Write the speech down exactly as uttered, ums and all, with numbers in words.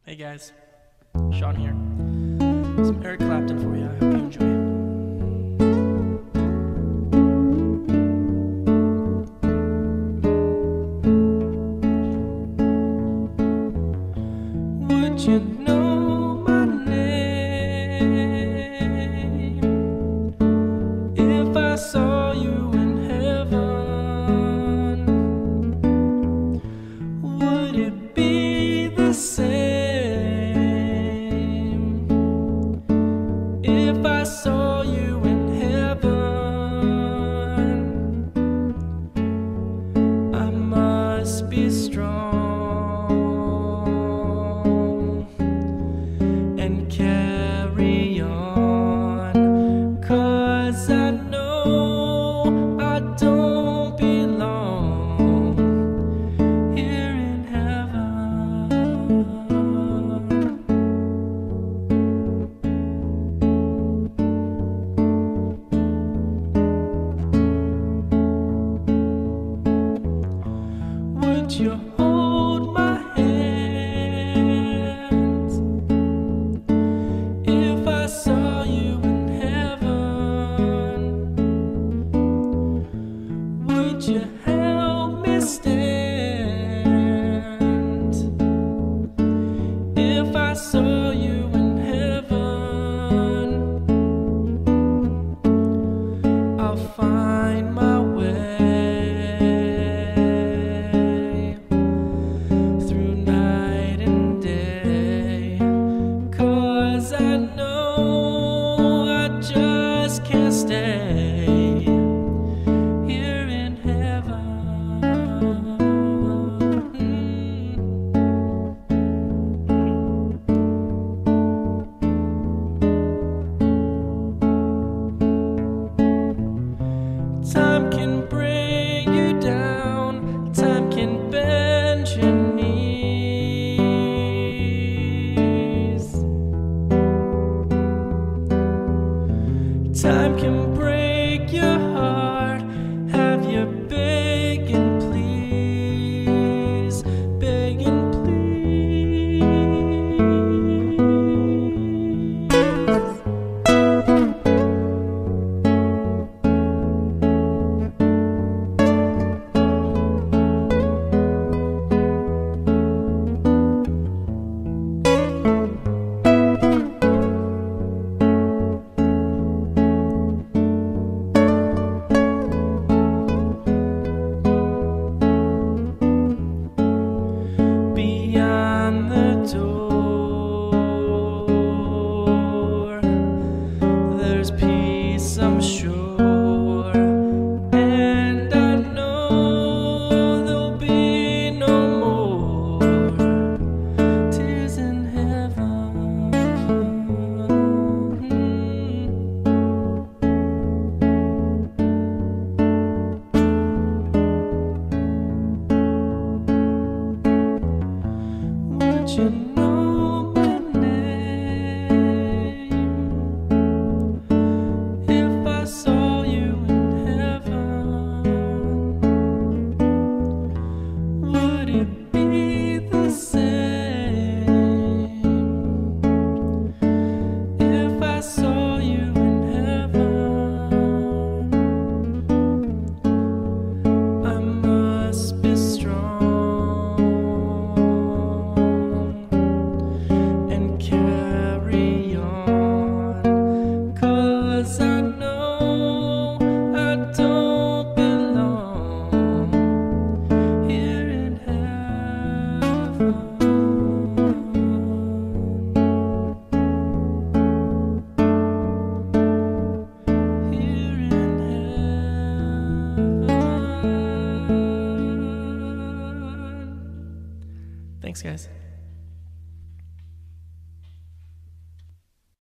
Hey guys, Sean here. Some Eric Clapton for you. I hope you enjoy it. Would you know my name if I saw you in heaven? Would it be the same if I saw you in heaven? I must be strong and carry on, 'cause I know I don't belong here in heaven. Would you hold my hands if I saw you in heaven? Would you help me stand if I saw you in heaven? I'll find my way through night and day, 'cause I know I just can't stay here in heaven. Time can bring you down, time can bend your knees. Time can break your heart, have you begging please, begging please. Beyond the door, there's peace, I'm sure, and I know there'll be no more tears in heaven. Would you know my name if I saw you in heaven? Would it be the same if I saw you in heaven? I must be strong and carry on, 'cause I know I don't belong here in heaven. Here in heaven. Thanks, guys.